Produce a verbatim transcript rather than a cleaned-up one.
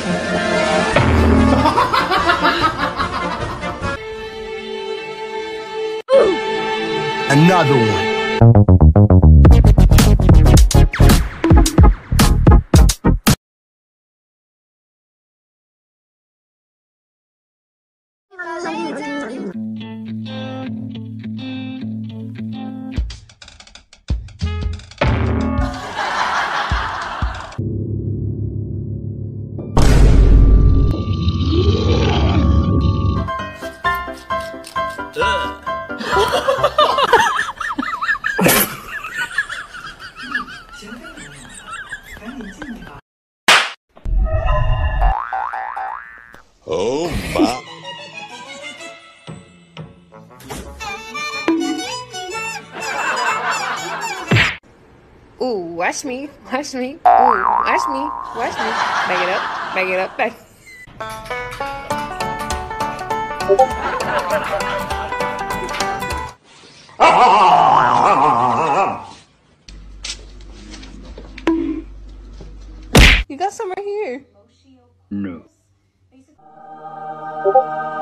Another one. Oh my. Ooh, watch me, watch me. Ooh, watch me, watch me. Back it up, back it up, back. You got some right here. No.